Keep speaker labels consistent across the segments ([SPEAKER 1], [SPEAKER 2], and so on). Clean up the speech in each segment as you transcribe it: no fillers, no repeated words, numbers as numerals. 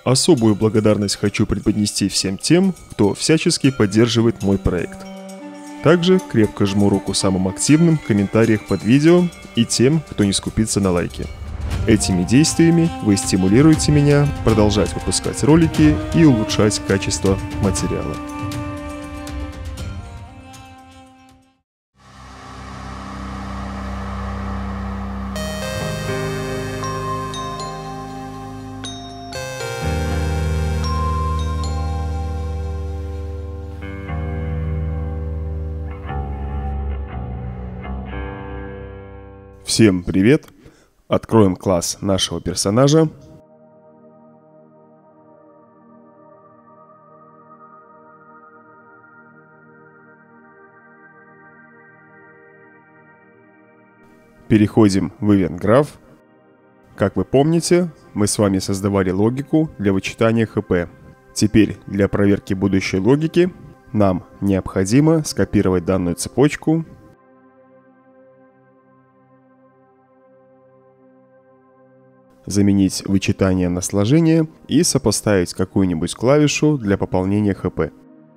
[SPEAKER 1] Особую благодарность хочу преподнести всем тем, кто всячески поддерживает мой проект. Также крепко жму руку самым активным в комментариях под видео и тем, кто не скупится на лайки. Этими действиями вы стимулируете меня продолжать выпускать ролики и улучшать качество материала. Всем привет! Откроем класс нашего персонажа. Переходим в Event Graph. Как вы помните, мы с вами создавали логику для вычитания ХП. Теперь для проверки будущей логики нам необходимо скопировать данную цепочку, заменить вычитание на сложение и сопоставить какую-нибудь клавишу для пополнения ХП.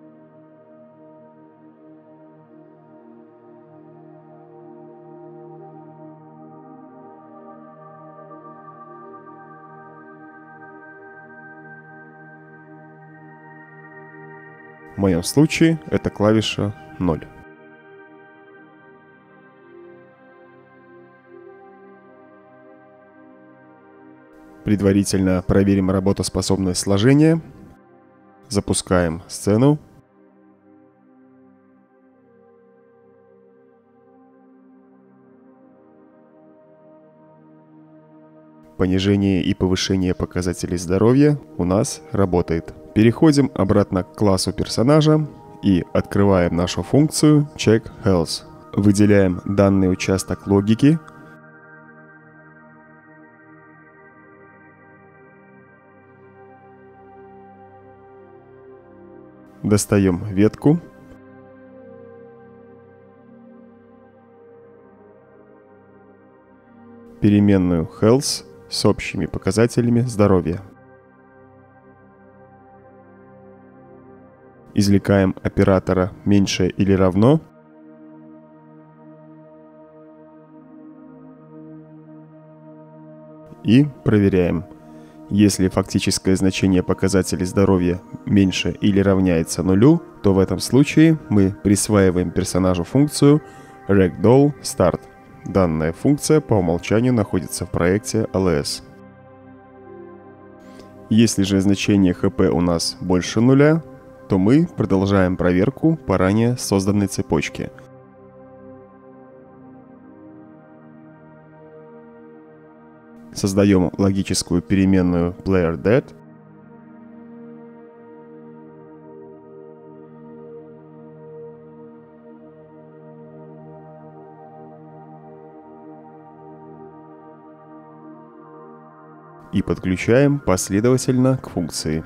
[SPEAKER 1] В моем случае это клавиша 0. Предварительно проверим работоспособность сложения. Запускаем сцену. Понижение и повышение показателей здоровья у нас работает. Переходим обратно к классу персонажа и открываем нашу функцию Check Health. Выделяем данный участок логики. Достаем ветку. Переменную Health с общими показателями здоровья. Извлекаем оператора меньше или равно. И проверяем. Если фактическое значение показателей здоровья меньше или равняется нулю, то в этом случае мы присваиваем персонажу функцию Ragdoll Start. Данная функция по умолчанию находится в проекте LS. Если же значение HP у нас больше нуля, то мы продолжаем проверку по ранее созданной цепочке. Создаем логическую переменную playerDead. И подключаем последовательно к функции.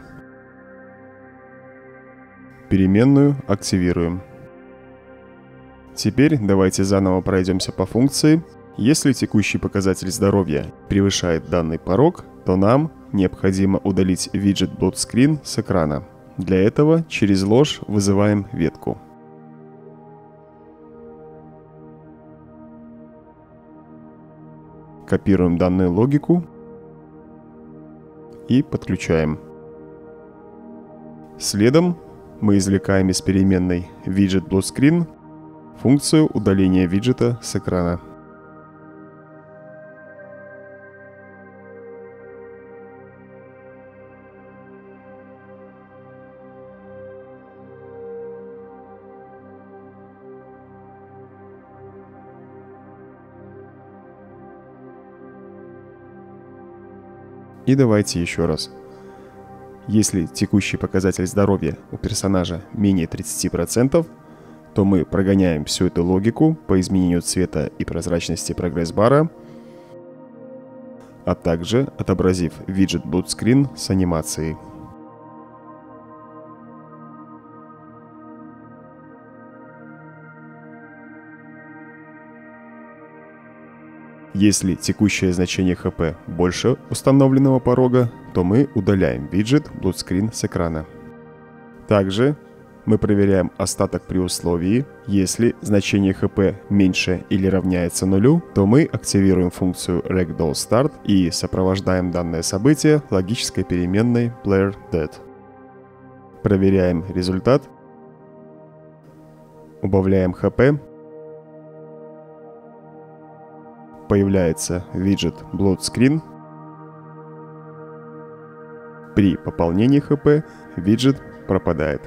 [SPEAKER 1] Переменную активируем. Теперь давайте заново пройдемся по функции. Если текущий показатель здоровья превышает данный порог, то нам необходимо удалить виджет Blood Screen с экрана. Для этого через ложь вызываем ветку. Копируем данную логику и подключаем. Следом мы извлекаем из переменной widget Blood Screen функцию удаления виджета с экрана. И давайте еще раз. Если текущий показатель здоровья у персонажа менее 30%, то мы прогоняем всю эту логику по изменению цвета и прозрачности прогресс-бара, а также отобразив виджет Blood Screen с анимацией. Если текущее значение HP больше установленного порога, то мы удаляем виджет Blood Screen с экрана. Также мы проверяем остаток при условии, если значение HP меньше или равняется нулю, то мы активируем функцию Ragdoll Start и сопровождаем данное событие логической переменной PlayerDead. Проверяем результат. Убавляем HP. Появляется виджет Blood Screen. При пополнении HP виджет пропадает.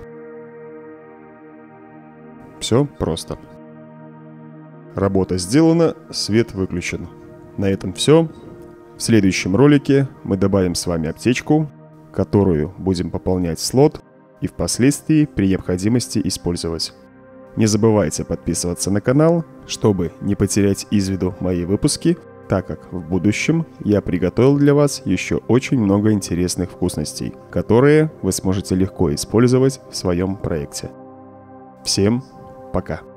[SPEAKER 1] Все просто. Работа сделана, свет выключен. На этом все. В следующем ролике мы добавим с вами аптечку, которую будем пополнять слот и впоследствии при необходимости использовать. Не забывайте подписываться на канал, чтобы не потерять из виду мои выпуски, так как в будущем я приготовил для вас еще очень много интересных вкусностей, которые вы сможете легко использовать в своем проекте. Всем пока!